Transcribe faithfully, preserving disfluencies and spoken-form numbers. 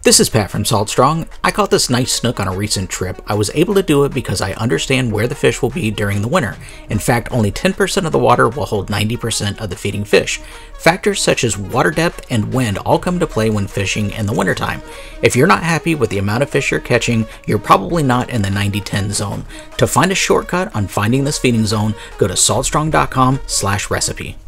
This is Pat from Salt Strong. I caught this nice snook on a recent trip. I was able to do it because I understand where the fish will be during the winter. In fact, only ten percent of the water will hold ninety percent of the feeding fish. Factors such as water depth and wind all come into play when fishing in the wintertime. If you're not happy with the amount of fish you're catching, you're probably not in the ninety ten zone. To find a shortcut on finding this feeding zone, go to saltstrong dot com slash recipe.